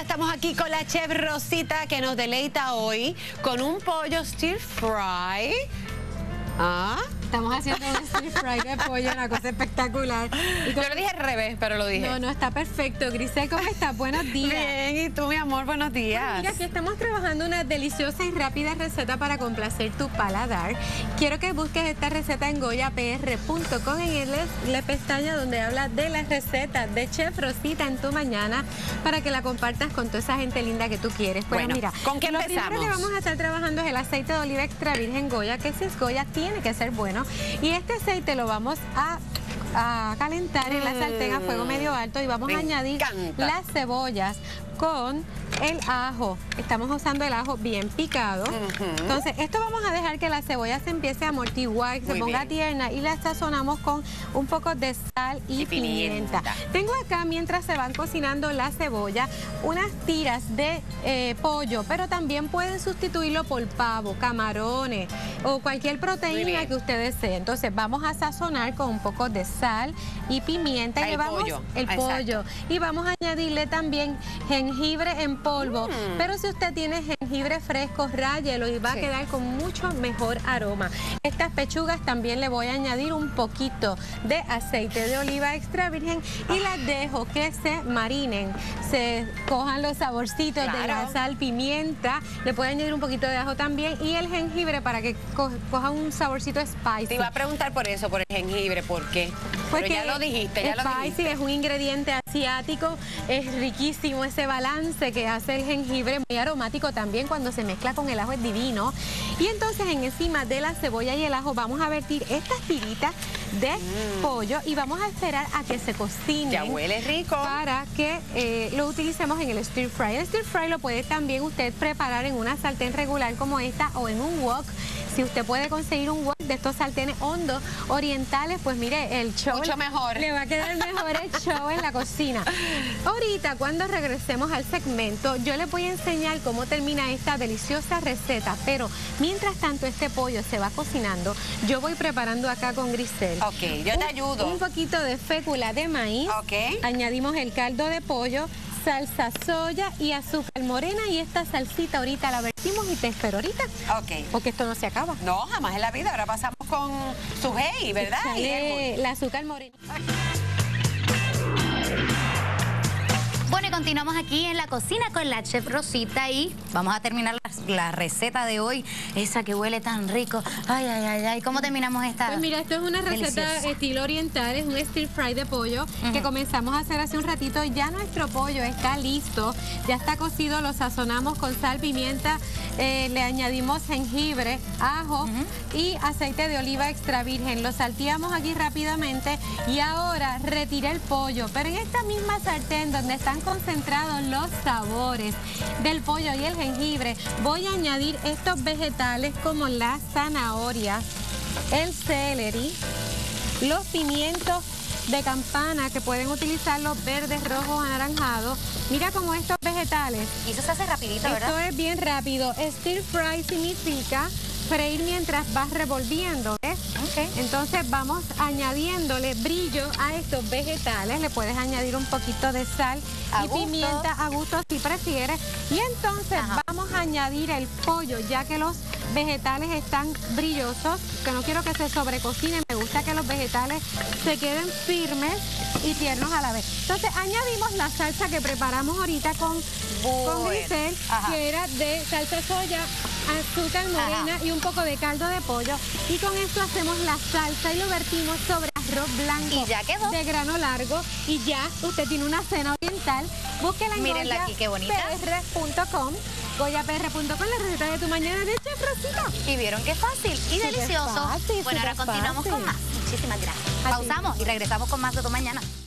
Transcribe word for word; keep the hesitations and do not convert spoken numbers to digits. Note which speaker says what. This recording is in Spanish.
Speaker 1: estamos aquí con la chef Rosita, que nos deleita hoy con un pollo stir fry. ¿Ah?
Speaker 2: Estamos haciendo un stir fry de pollo, una cosa espectacular. Y
Speaker 1: Yo lo dije al revés, pero lo dije.
Speaker 2: No, no, está perfecto. Grisel, ¿cómo estás? Buenos días.
Speaker 1: Bien, ¿y tú, mi amor? Buenos días.
Speaker 2: Mira, aquí estamos trabajando una deliciosa y rápida receta para complacer tu paladar. Quiero que busques esta receta en goya p r punto com, en el, la pestaña donde habla de las recetas de Chef Rosita en tu mañana, para que la compartas con toda esa gente linda que tú quieres. Pues
Speaker 1: bueno,
Speaker 2: mira,
Speaker 1: ¿con qué
Speaker 2: lo
Speaker 1: empezamos?
Speaker 2: primero que vamos a estar trabajando es el aceite de oliva extra virgen Goya, que si es Goya tiene que ser bueno. Y este aceite lo vamos a, a calentar en la sartén a fuego medio alto y vamos
Speaker 1: Me
Speaker 2: a añadir
Speaker 1: encanta.
Speaker 2: las cebollas con el ajo. Estamos usando el ajo bien picado.
Speaker 1: Uh-huh.
Speaker 2: Entonces, esto vamos a dejar que la cebolla se empiece a amortiguar, que se
Speaker 1: Muy
Speaker 2: ponga
Speaker 1: bien.
Speaker 2: tierna, y la sazonamos con un poco de sal y,
Speaker 1: Y
Speaker 2: pimienta.
Speaker 1: pimienta.
Speaker 2: Tengo acá, mientras se van cocinando la cebolla, unas tiras de eh, pollo, pero también pueden sustituirlo por pavo, camarones o cualquier proteína que usted desee. Entonces, vamos a sazonar con un poco de sal y pimienta.
Speaker 1: El
Speaker 2: y le vamos,
Speaker 1: pollo.
Speaker 2: El
Speaker 1: Exacto.
Speaker 2: pollo. Y vamos a añadirle también jengibre en polvo.
Speaker 1: Mm.
Speaker 2: Pero si usted tiene jengibre fresco, ráyelo y va
Speaker 1: Sí.
Speaker 2: a quedar con mucho mejor aroma. Estas pechugas también le voy a añadir un poquito de aceite de oliva extra virgen y las dejo que se marinen, se cojan los saborcitos de la
Speaker 1: Claro.
Speaker 2: sal, pimienta. Le puede añadir un poquito de ajo también y el jengibre para que co coja un saborcito spicy.
Speaker 1: Te iba a preguntar por eso, por el jengibre, ¿por qué?
Speaker 2: Porque
Speaker 1: Pero ya lo dijiste, ya lo
Speaker 2: spicy
Speaker 1: dijiste.
Speaker 2: es un ingrediente asiático, es riquísimo ese balance que hace el jengibre, muy aromático también, cuando se mezcla con el ajo es divino. Y entonces en encima de la cebolla y el ajo vamos a vertir estas tiritas de
Speaker 1: Mm.
Speaker 2: pollo y vamos a esperar a que se cocinen.
Speaker 1: Ya huele rico.
Speaker 2: Para que eh, lo utilicemos en el stir fry. El stir fry lo puede también usted preparar en una sartén regular como esta o en un wok. Si usted puede conseguir un wok de estos sartenes hondos orientales, pues mire, el show
Speaker 1: Mucho mejor.
Speaker 2: le va a quedar mejor el show en la cocina. Ahorita, cuando regresemos al segmento, yo les voy a enseñar cómo termina esta deliciosa receta, pero mientras tanto este pollo se va cocinando, yo voy preparando acá con Grisel.
Speaker 1: Ok, yo te
Speaker 2: un,
Speaker 1: ayudo.
Speaker 2: Un poquito de fécula de maíz.
Speaker 1: Ok.
Speaker 2: Añadimos el caldo de pollo, salsa soya y azúcar morena, y esta salsita ahorita la vertimos y te espero ahorita,
Speaker 1: Ok.
Speaker 2: porque esto no se acaba.
Speaker 1: No, jamás en la vida. Ahora pasamos con Sujei, ¿verdad? Y
Speaker 2: Échale el azúcar morena.
Speaker 3: Bueno, y continuamos aquí en la cocina con la chef Rosita y vamos a terminar la, la receta de hoy, esa que huele tan rico. Ay, ay, ay, ay. ¿Cómo terminamos esta?
Speaker 2: Pues mira, esto es una receta
Speaker 3: Deliciosa.
Speaker 2: estilo oriental, es un stir fry de pollo que comenzamos a hacer hace un ratito. Ya nuestro pollo está listo, ya está cocido, lo sazonamos con sal, pimienta, eh, le añadimos jengibre, ajo y aceite de oliva extra virgen. Lo salteamos aquí rápidamente y ahora retiré el pollo, pero en esta misma sartén donde están concentrados los sabores del pollo y el jengibre, voy a añadir estos vegetales como las zanahorias, el celery, los pimientos de campana, que pueden utilizar los verdes, rojos, anaranjados. Mira cómo estos vegetales.
Speaker 3: Y eso se hace rapidito,
Speaker 2: Esto
Speaker 3: ¿verdad?
Speaker 2: es bien rápido. Stir fry significa freír mientras vas revolviendo, ¿ves?
Speaker 3: Ok.
Speaker 2: Entonces vamos añadiéndole brillo a estos vegetales. Le puedes añadir un poquito de sal
Speaker 3: A
Speaker 2: y
Speaker 3: gusto.
Speaker 2: pimienta a gusto si prefieres. Y entonces
Speaker 3: Ajá.
Speaker 2: vamos a añadir el pollo, ya que los vegetales están brillosos, que no quiero que se sobrecocinen. Me gusta que los vegetales se queden firmes y tiernos a la vez. Entonces añadimos la salsa que preparamos ahorita con, con
Speaker 1: Bueno.
Speaker 2: Grisel,
Speaker 1: Ajá.
Speaker 2: que era de salsa soya, azúcar morena
Speaker 3: Ajá.
Speaker 2: y un poco de caldo de pollo. Y con esto hacemos la salsa y lo vertimos sobre arroz blanco.
Speaker 3: Y ya quedó.
Speaker 2: De grano largo. Y ya usted tiene una cena oriental. Búsquela en
Speaker 3: Mírenla aquí, qué bonita.
Speaker 2: goya p r punto com. goya p r punto com, la receta de tu mañana de Chef Rosita.
Speaker 3: Y vieron qué fácil y
Speaker 2: Súper
Speaker 3: delicioso.
Speaker 2: fácil,
Speaker 3: Bueno, ahora
Speaker 2: súper
Speaker 3: continuamos
Speaker 2: fácil.
Speaker 3: con más. Muchísimas gracias.
Speaker 2: A ti.
Speaker 3: Pausamos y regresamos con más de tu mañana.